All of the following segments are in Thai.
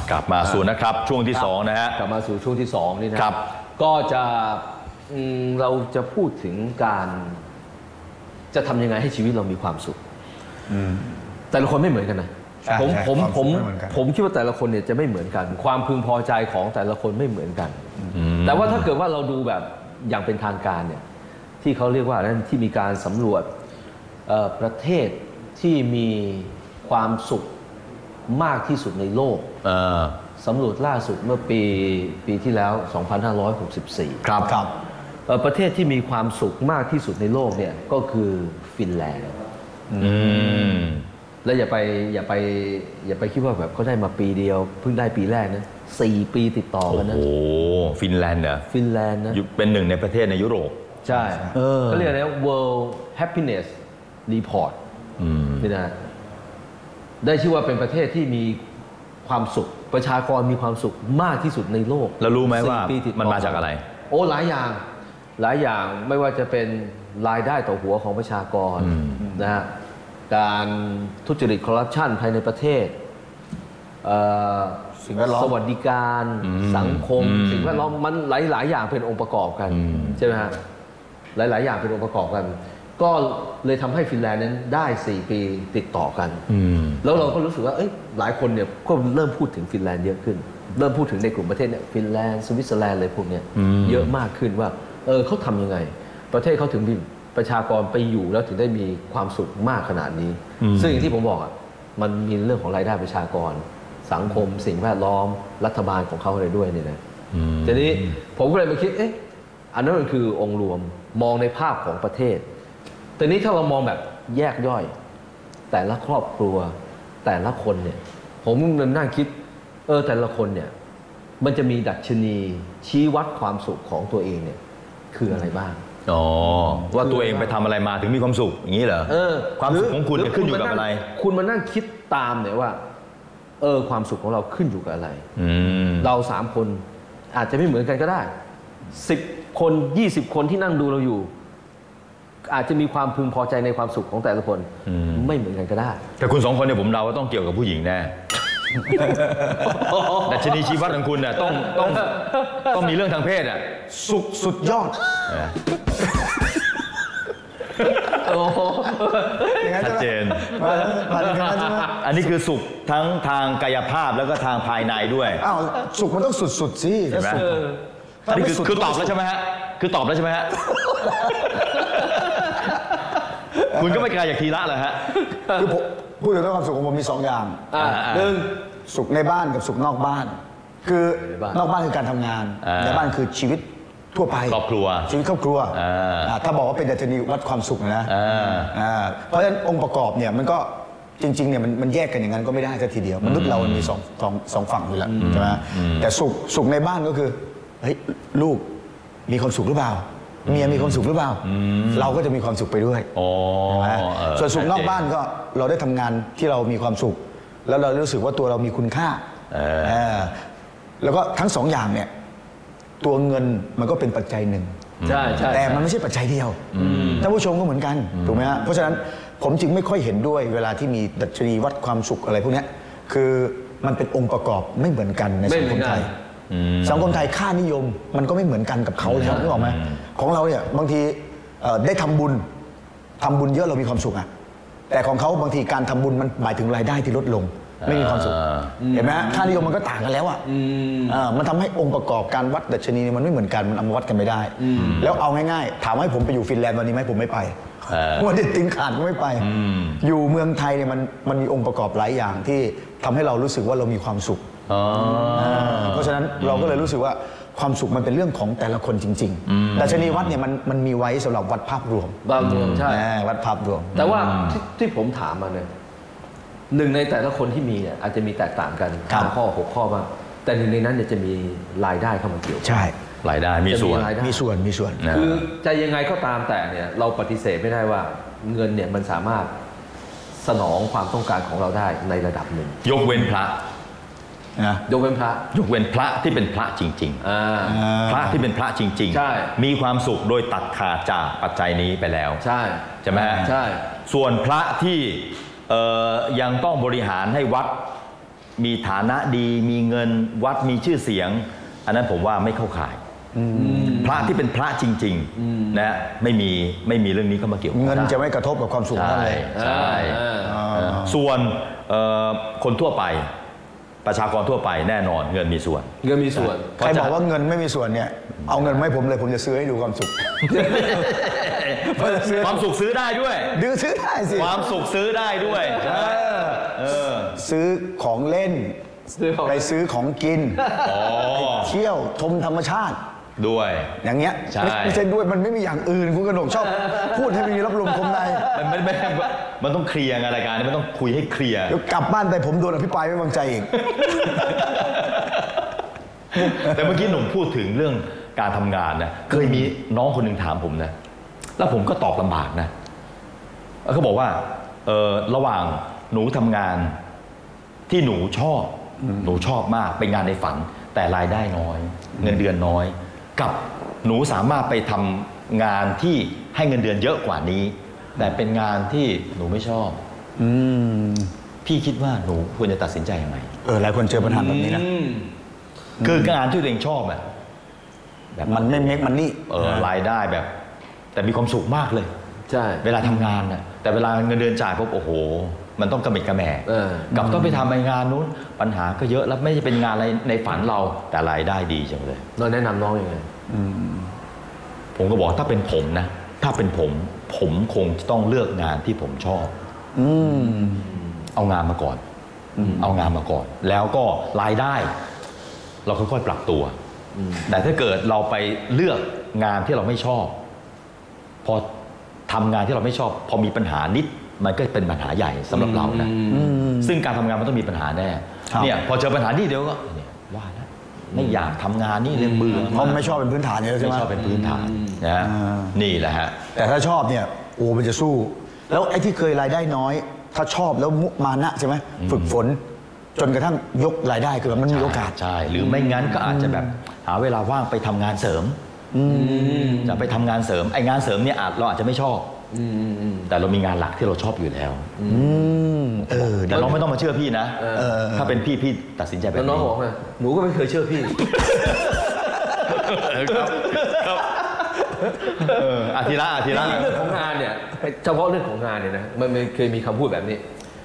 กลับมาสู่นะครับช่วงที่2นะฮะกลับมาสู่ช่วงที่2นี่นะครับก็จะเราจะพูดถึงการจะทำยังไงให้ชีวิตเรามีความสุขแต่ละคนไม่เหมือนกันนะผมคิดว่าแต่ละคนเนี่ยจะไม่เหมือนกันความพึงพอใจของแต่ละคนไม่เหมือนกันแต่ว่าถ้าเกิดว่าเราดูแบบอย่างเป็นทางการเนี่ยที่เขาเรียกว่านั้นที่มีการสำรวจประเทศที่มีความสุขมากที่สุดในโลกสำรวจล่าสุดเมื่อปีที่แล้ว 2564 ครับประเทศที่มีความสุขมากที่สุดในโลกเนี่ยก็คือฟินแลนด์แล้วอย่าไปคิดว่าแบบเขาได้มาปีเดียวเพิ่งได้ปีแรกนะ4 ปีติดต่อกันนะโอ้ฟินแลนด์เหรอฟินแลนด์นะเป็นหนึ่งในประเทศในยุโรปใช่เขาเรียกอะไร World Happiness Report นี่นะได้ชื่อว่าเป็นประเทศที่มีความสุขประชากรมีความสุขมากที่สุดในโลกแล้วรู้ไหมว่ามันมาจากอะไรโอ้หลายอย่างไม่ว่าจะเป็นรายได้ต่อหัวของประชากรนะฮะการทุจริตคอร์รัปชันภายในประเทศสิ่งแวดล้อมสวัสดิการสังคมสิ่งแวดล้อมมันหลายอย่างเป็นองค์ประกอบกันใช่ไหมฮะหลายอย่างเป็นองค์ประกอบกันก็เลยทำให้ฟินแลนด์นั้นได้4 ปีติดต่อกันแล้วเราก็รู้สึกว่าหลายคนเนี่ยก็เริ่มพูดถึงฟินแลนด์เยอะขึ้นเริ่มพูดถึงในกลุ่มประเทศเนี่ยฟินแลนด์สวิตเซอร์แลนด์อะไรพวกนี้เยอะมากขึ้นว่าเขาทำยังไงประเทศเขาถึงมีประชากรไปอยู่แล้วถึงได้มีความสุขมากขนาดนี้ซึ่งอย่างที่ผมบอกมันมีเรื่องของรายได้ประชากรสังคมสิ่งแวดล้อมรัฐบาลของเขาอะไรด้วยเนี่ยนะทีนี้ผมก็เลยมาคิดอันนั้นมันคือองค์รวมมองในภาพของประเทศแต่นี้ถ้าเรามองแบบแยกย่อยแต่ละครอบครัวแต่ละคนเนี่ยผมนั่งคิดแต่ละคนเนี่ยมันจะมีดัชนีชี้วัดความสุขของตัวเองเนี่ยคืออะไรบ้างว่าตัวเองไปทำอะไรมาถึงมีความสุขอย่างนี้เหรอความสุขของคุณขึ้นอยู่กับอะไรคุณมานั่งคิดตามเนี่ยว่าความสุขของเราขึ้นอยู่กับอะไรเรา3 คนอาจจะไม่เหมือนกันก็ได้10 คน 20 คนที่นั่งดูเราอยู่อาจจะมีความพึงพอใจในความสุขของแต่ละคนไม่เหมือนกันก็ได้แต่คุณ2 คนเนี่ยผมเดาว่าต้องเกี่ยวกับผู้หญิงแน่ดัชนีชีวัดของคุณน่ะต้องมีเรื่องทางเพศอ่ะสุดยอดชัดเจนอันนี้คือสุขทั้งทางกายภาพแล้วก็ทางภายในด้วยสุขมันต้องสุดสิเห็นไหมอันนี้คือตอบแล้วใช่ไหมฮะคือตอบแล้วใช่ไหมฮะคุณก็ไม่ไกลจากทีละเหรอฮะคือผมพูดถึงเรื่องความสุขของผมมี2 อย่าง1สุขในบ้านกับสุขนอกบ้านคือนอกบ้านคือการทำงานในบ้านคือชีวิตทั่วไปครอบครัวชีวิตครอบครัวถ้าบอกว่าเป็นดัชนีวัดความสุขนะเพราะฉะนั้นองค์ประกอบเนี่ยมันก็จริงๆเนี่ยมันแยกกันอย่างนั้นก็ไม่ได้ซะทีเดียวมนุษย์เรามันมีสองฝั่งอยู่แล้วใช่ไหมแต่สุขในบ้านก็คือลูกมีความสุขหรือเปล่าเมียมีความสุขหรือเปล่าเราก็จะมีความสุขไปด้วยส่วนสุขนอกบ้านก็เราได้ทำงานที่เรามีความสุขแล้วเรารู้สึกว่าตัวเรามีคุณค่าแล้วก็ทั้ง2 อย่างเนี่ยตัวเงินมันก็เป็นปัจจัยหนึ่งแต่มันไม่ใช่ปัจจัยเดียวท่านผู้ชมก็เหมือนกันถูกไหมฮะเพราะฉะนั้นผมจึงไม่ค่อยเห็นด้วยเวลาที่มีดัชนีวัดความสุขอะไรพวกนี้คือมันเป็นองค์ประกอบไม่เหมือนกันในสังคมไทยค่านิยมมันก็ไม่เหมือนกันกับเขาแล้วนึกออกไหมของเราเนี่ยบางทีได้ทำบุญเยอะเรามีความสุขแต่ของเขาบางทีการทำบุญมันหมายถึงรายได้ที่ลดลงไม่มีความสุขเห็นไหมค่านิยมมันก็ต่างกันแล้วมันทำให้องค์ประกอบการวัดดัชนีมันไม่เหมือนกันมันเอามาวัดกันไม่ได้แล้วเอาง่ายๆถามให้ผมไปอยู่ฟินแลนด์วันนี้ไหมผมไม่ไปวันเด็ดติงขาดก็ไม่ไปอยู่เมืองไทยเนี่ยมันมีองค์ประกอบหลายอย่างที่ทำให้เรารู้สึกว่าเรามีความสุขเพราะฉะนั้นเราก็เลยรู้สึกว่าความสุขมันเป็นเรื่องของแต่ละคนจริงๆดัชนีวัดเนี่ยมันมีไว้สำหรับวัดภาพรวมใช่วัดภาพรวมแต่ว่าที่ผมถามมาเนี่ย1ในแต่ละคนที่มีเนี่ยอาจจะมีแตกต่างกัน5 ข้อ 6 ข้อบ้างแต่1ในนั้นเนี่ยจะมีรายได้เข้ามาเกี่ยวใช่รายได้มีส่วนคือจะยังไงก็ตามแต่เนี่ยเราปฏิเสธไม่ได้ว่าเงินเนี่ยมันสามารถสนองความต้องการของเราได้ในระดับหนึ่งยกเว้นพระยกเว้นพระที่เป็นพระจริงๆพระที่เป็นพระจริงๆมีความสุขโดยตัดขาดจากปัจจัยนี้ไปแล้วใช่ไหมฮะใช่ส่วนพระที่ยังต้องบริหารให้วัดมีฐานะดีมีเงินวัดมีชื่อเสียง อันนั้นผมว่าไม่เข้าข่ายพระที่เป็นพระจริงๆนะไม่มีเรื่องนี้เข้ามาเกี่ยวข้องเงินจะไม่กระทบกับความสุขนั่นเลยใช่ส่วนคนทั่วไปประชากรทั่วไปแน่นอนเงินมีส่วนเงินมีส่วนใครบอกว่าเงินไม่มีส่วนเนี่ยเอาเงินมาให้ผมเลยผมจะซื้อให้ดูความสุขความสุขซื้อได้ด้วยดื้อซื้อได้สิความสุขซื้อได้ด้วยซื้อของเล่นไปซื้อของกินเที่ยวชมธรรมชาติด้วยอย่างเงี้ยใช่ไม่ใช่ด้วยมันไม่มีอย่างอื่นคุณกนกชอบพูดให้มีรับลมคมในมันต้องเคลียร์งานรายการนี้มันต้องคุยให้เคลียร์เดี๋ยวกลับบ้านไปผมโดนอภิปรายไม่วางใจอีกแต่เมื่อกี้หนุ่มพูดถึงเรื่องการทำงานนะเคยมีน้องคนหนึ่งถามผมนะแล้วผมก็ตอบลำบากนะเขาบอกว่าระหว่างหนูทำงานที่หนูชอบมากเป็นงานในฝันแต่รายได้น้อยเงินเดือนน้อยกับหนูสามารถไปทำงานที่ให้เงินเดือนเยอะกว่านี้แต่เป็นงานที่หนูไม่ชอบพี่คิดว่าหนูควรจะตัดสินใจยังไงหลายคนเจอปัญหาแบบนี้นะคืองานที่ตัวเองชอบแบบมันไม่เมคมันนี่รายได้แบบแต่มีความสุขมากเลยใช่เวลาทำงานนะแต่เวลาเงินเดือนจ่ายปุ๊บโอ้โหมันต้องกระเม็ดกระแหม่กับต้องไปทำงานนู้นปัญหาก็เยอะแล้วไม่ใช่เป็นงานอะไรในฝันเราแต่รายได้ดีจังเลยเราแนะนำน้องยังไงผมก็บอกถ้าเป็นผมนะถ้าเป็นผมคงจะต้องเลือกงานที่ผมชอบเอางานมาก่อนแล้วก็รายได้เราค่อยๆปรับตัวแต่ถ้าเกิดเราไปเลือกงานที่เราไม่ชอบพอทำงานที่เราไม่ชอบพอมีปัญหานิดมันก็เป็นปัญหาใหญ่สำหรับเรานะซึ่งการทำงานมันต้องมีปัญหาแน่เนี่ยพอเจอปัญหานี่เดี๋ยวก็ว่าแล้วไม่อยากทำงานนี่เลยเบื่อเพราะไม่ชอบเป็นพื้นฐานเนี่ยใช่ไหมไม่ชอบเป็นพื้นฐานนะนี่แหละฮะแต่ถ้าชอบเนี่ยโอ้มันจะสู้แล้วไอ้ที่เคยรายได้น้อยถ้าชอบแล้วมุมานะใช่ไหมฝึกฝนจนกระทั่งยกรายได้คือมันมีโอกาสใช่หรือไม่งั้นก็อาจจะแบบหาเวลาว่างไปทำงานเสริมจะไปทำงานเสริมไอ้งานเสริมเนี่ยเราอาจจะไม่ชอบแต่เรามีงานหลักที่เราชอบอยู่แล้วแต่น้องไม่ต้องมาเชื่อพี่นะถ้าเป็นพี่ตัดสินใจแบบนี้น้องบอกว่าหนูก็ไม่เคยเชื่อพี่อาทิระเรื่องของงานเนี่ยเฉพาะเรื่องของงานเนี่ยนะมันเคยมีคำพูดแบบนี้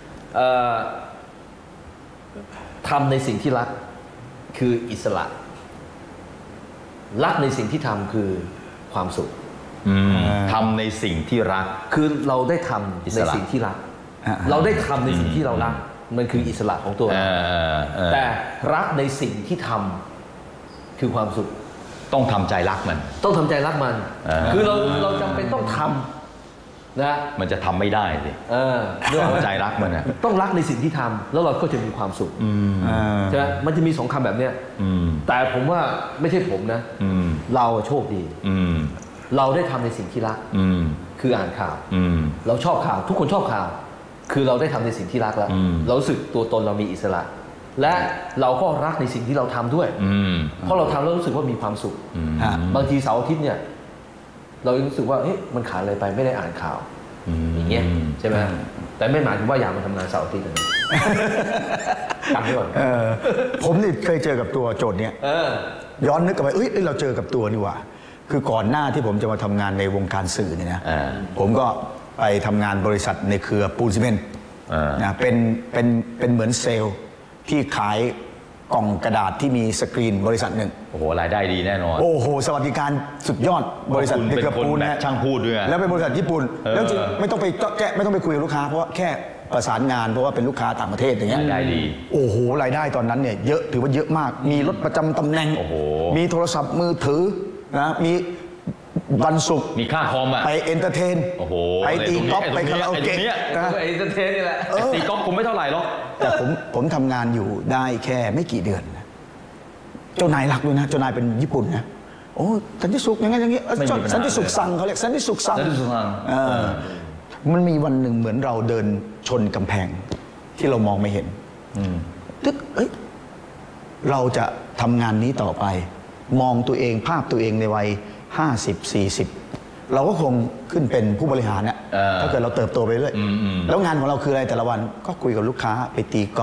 ทำในสิ่งที่รักคืออิสระรักในสิ่งที่ทำคือความสุขทำในสิ่งที่รักคือเราได้ทำในสิ่งที่รักเราได้ทำในสิ่งที่เรารักมันคืออิสระของตัวเราแต่รักในสิ่งที่ทำคือความสุขต้องทำใจรักมันต้องทำใจรักมันคือเราจำเป็นต้องทำนะมันจะทำไม่ได้สิต้องใจรักมันนะต้องรักในสิ่งที่ทำแล้วเราก็จะมีความสุขใช่ไหมมันจะมี2 คำแบบเนี้ยแต่ผมว่าไม่ใช่ผมนะเราโชคดีเราได้ทำในสิ่งที่รักคืออ่านข่าวเราชอบข่าวทุกคนชอบข่าวคือเราได้ทำในสิ่งที่รักแล้วเรารู้สึกตัวตนเรามีอิสระและเราก็รักในสิ่งที่เราทำด้วยเพราะเราทำแล้วรู้สึกว่ามีความสุขบางทีเสาร์อาทิตย์เนี่ยเรารู้สึกว่าเฮ้ยมันขาดอะไรไปไม่ได้อ่านข่าวอย่างเงี้ยใช่ไหมแต่ไม่หมายถึงว่าอยากมาทำงานเสาร์อาทิตย์นะจำไว้ก่อนผมนี่เคยเจอกับตัวโจทย์เนี้ยย้อนนึกกลับไปเราเจอกับตัวนี่หว่าคือก่อนหน้าที่ผมจะมาทำงานในวงการสื่อเนี่ยนะผมก็ไปทำงานบริษัทในเครือปูนซีเมนต์นะเป็นเหมือนเซลล์ที่ขายกล่องกระดาษที่มีสกรีนบริษัทหนึ่งโอ้โหรายได้ดีแน่นอนโอ้โหสวัสดิการสุดยอดบริษัทในเครือปูนนะช่างพูดด้วยแล้วเป็นบริษัทญี่ปุ่นแล้วจริงไม่ต้องไปไม่ต้องไปคุยกับลูกค้าเพราะว่าแค่ประสานงานเพราะว่าเป็นลูกค้าต่างประเทศอย่างเงี้ยรายได้ดีโอ้โหรายได้ตอนนั้นเนี่ยเยอะถือว่าเยอะมากมีรถประจำตำแหน่งมีโทรศัพท์มือถือนะมีวันศุกร์มีค่าคอมไปเอนเตอร์เทนไปตีกอล์ฟไปคาราโอเกะเอนเตอร์เทนนี่แหละตีกอล์ฟผมไม่เท่าไหร่หรอกแต่ผมทำงานอยู่ได้แค่ไม่กี่เดือนนะเจ้านายรักด้วยนะเจ้านายเป็นญี่ปุ่นนะโอ้สันติสุขอย่างงี้สันติสุขสั่งเขาเรียกสันติสุขสั่งมันมีวันหนึ่งเหมือนเราเดินชนกำแพงที่เรามองไม่เห็นตึ๊กเราจะทำงานนี้ต่อไปมองตัวเองภาพตัวเองในวัย50-40เราก็คงขึ้นเป็นผู้บริหารเนี่ยถ้าเกิดเราเติบโตไปเรื่อยแล้วงานของเราคืออะไรแต่ละวันก็คุยกับลูกค้าไปตีกอล์ฟ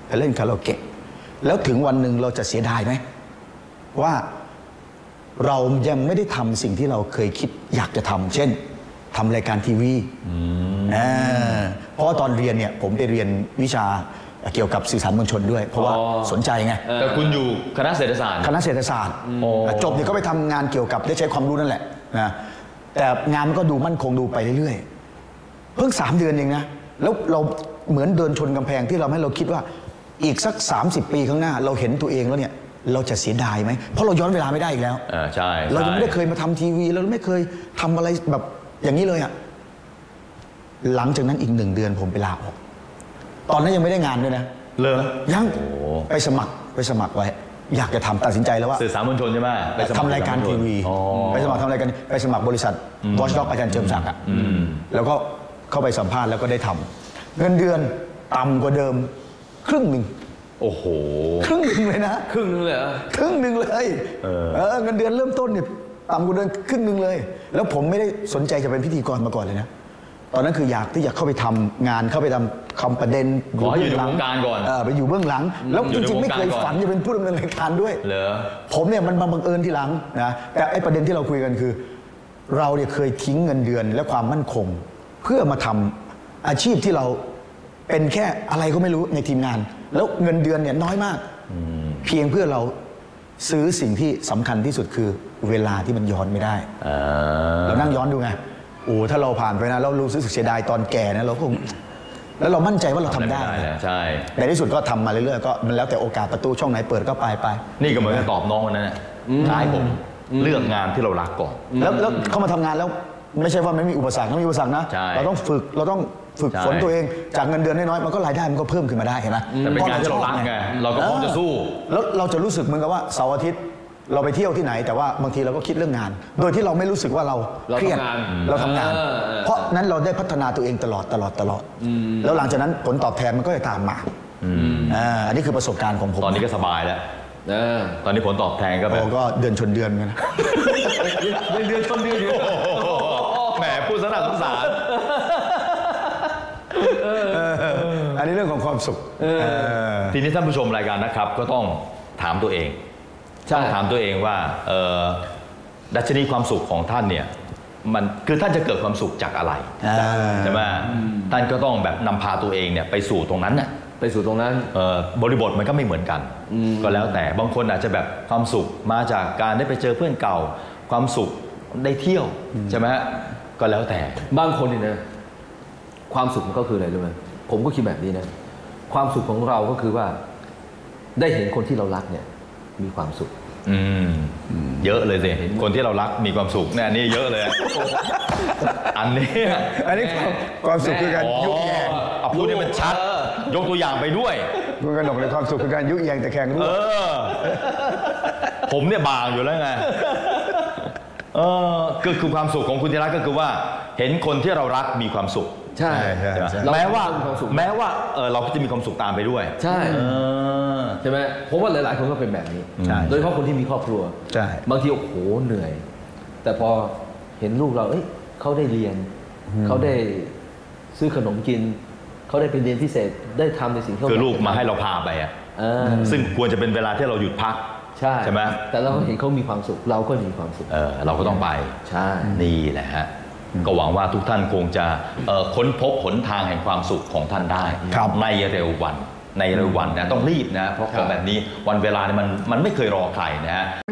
ไปเล่นคาราโอเกะแล้วถึงวันหนึ่งเราจะเสียดายไหมว่าเรายังไม่ได้ทำสิ่งที่เราเคยคิดอยากจะทำเช่นทำรายการทีวีเพราะว่าตอนเรียนเนี่ยผมไปเรียนวิชาเกี่ยวกับสื่อสารมวลชนด้วยเพราะว่าสนใจไงแต่คุณอยู่คณะเศรษฐศาสตร์คณะเศรษฐศาสตร์จบเนี่ยก็ไปทำงานเกี่ยวกับได้ใช้ความรู้นั่นแหละนะแต่งานมันก็ดูมั่นคงดูไปเรื่อยๆเพิ่ง3 เดือนเองนะแล้วเราเหมือนเดินชนกำแพงที่เราให้เราคิดว่าอีกสัก30 ปีข้างหน้าเราเห็นตัวเองแล้วเนี่ยเราจะเสียดายไหมเพราะเราย้อนเวลาไม่ได้อีกแล้วใช่เรายังไม่ได้เคยมาทำทีวีเราไม่เคยทำอะไรแบบอย่างนี้เลยอ่ะหลังจากนั้นอีก1 เดือนผมไปลาออกตอนนั้นยังไม่ได้งานด้วยนะเลยยังไปสมัครไว้อยากจะทำตัดสินใจแล้วว่าสื่อสารมวลชนใช่ไหมทำรายการทีวีไปสมัครทำรายการไปสมัครบริษัทวอชด็อกอาจารย์เจิมศักดิ์แล้วก็เข้าไปสัมภาษณ์แล้วก็ได้ทำเงินเดือนต่ำกว่าเดิมครึ่งหนึ่งโอ้โหครึ่งหนึ่งเลยนะครึ่งนึงเลยครึ่งหนึ่งเลยเงินเดือนเริ่มต้นเนี่ยต่ำกว่าเดิมครึ่งหนึ่งเลยแล้วผมไม่ได้สนใจจะเป็นพิธีกรมาก่อนเลยนะตอนนั้นคืออยากที่จะเข้าไปทำงานเข้าไปทำคำประเด็นขออยู่ในวงการก่อนไปอยู่เบื้องหลังแล้วจริงๆไม่เคยฝันจะเป็นผู้ดำเนินรายการด้วยเหรอผมเนี่ยมันบังเอิญทีหลังนะแต่ไอ้ประเด็นที่เราคุยกันคือเราเนี่ยเคยทิ้งเงินเดือนและความมั่นคงเพื่อมาทำอาชีพที่เราเป็นแค่อะไรก็ไม่รู้ในทีมงานแล้วเงินเดือนเนี่ยน้อยมากเพียงเพื่อเราซื้อสิ่งที่สำคัญที่สุดคือเวลาที่มันย้อนไม่ได้เรานั่งย้อนดูไงโอ้ถ้าเราผ่านไปนะเรารู้สึกเสียดายตอนแก่นะเราคงแล้วเรามั่นใจว่าเราทำได้ใช่ในที่สุดก็ทำมาเรื่อยๆก็มันแล้วแต่โอกาสประตูช่องไหนเปิดก็ไปนี่ก็เหมือนกับตอบน้องวันนั้นท้ายผมเลือกงานที่เรารักก่อนแล้วเข้ามาทำงานแล้วไม่ใช่ว่าไม่มีอุปสรรคต้องมีอุปสรรคนะเราต้องฝึกฝนตัวเองจากเงินเดือนน้อยๆมันก็รายได้มันก็เพิ่มขึ้นมาได้เห็นไหมแต่เป็นงานที่เรารักไงเราก็พร้อมจะสู้แล้วเราจะรู้สึกเหมือนกับว่าเสาร์อาทิตย์เราไปเที่ยวที่ไหนแต่ว่าบางทีเราก็คิดเรื่องงานโดยที่เราไม่รู้สึกว่าเราเครียดเราทำงานเพราะนั้นเราได้พัฒนาตัวเองตลอดแล้วหลังจากนั้นผลตอบแทนมันก็จะตามมาอันนี้คือประสบการณ์ของผมตอนนี้ก็สบายแล้วตอนนี้ผลตอบแทนก็แบบก็เดือนชนเดือนกันนะเดือนชนเดือนแหมพูดสงสารอันนี้เรื่องของความสุขทีนี้ท่านผู้ชมรายการนะครับก็ต้องถามตัวเองต้องถามตัวเองว่าดัชนีความสุขของท่านเนี่ยมันคือท่านจะเกิดความสุขจากอะไรใช่ไหมท่านก็ต้องแบบนำพาตัวเองเนี่ยไปสู่ตรงนั้นน่ะไปสู่ตรงนั้นบริบทมันก็ไม่เหมือนกันก็แล้วแต่บางคนอาจจะแบบความสุขมาจากการได้ไปเจอเพื่อนเก่าความสุขได้เที่ยวใช่ไหมก็แล้วแต่บางคนนี่นะความสุขมันก็คืออะไรรู้ไหมผมก็คิดแบบนี้นะความสุขของเราก็คือว่าได้เห็นคนที่เรารักเนี่ยมีความสุขเยอะเลยสิคนที่เรารักมีความสุขเนี่ยนี่เยอะเลยอันนี้ความสุขคือการยุแยงพูดให้มันชัดยกตัวอย่างไปด้วยคุณกนกในความสุขคือการยุแยงแต่แข่งรู้ผมเนี่ยบางอยู่แล้วไงคือความสุขของคุณธีระก็คือว่าเห็นคนที่เรารักมีความสุขใช่แม้ว่าเราก็จะมีความสุขตามไปด้วยใช่ไหมผมว่าหลายๆคนก็เป็นแบบนี้โดยเฉพาะคนที่มีครอบครัวบางทีโอ้โหเหนื่อยแต่พอเห็นลูกเราเขาได้เรียนเขาได้ซื้อขนมกินเขาได้ไปเรียนพิเศษได้ทำในสิ่งที่คือลูกมาให้เราพาไปซึ่งควรจะเป็นเวลาที่เราหยุดพักใช่ไหมแต่เราเห็นเขามีความสุขเราก็มีความสุขเราก็ต้องไปใช่นี่แหละฮะก็หวังว่าทุกท่านคงจะค้นพบหนทางแห่งความสุขของท่านได้ในเร็ววันนะต้องรีบนะเพราะของแบบนี้วันเวลาเนี่ยมันไม่เคยรอใครนะฮะ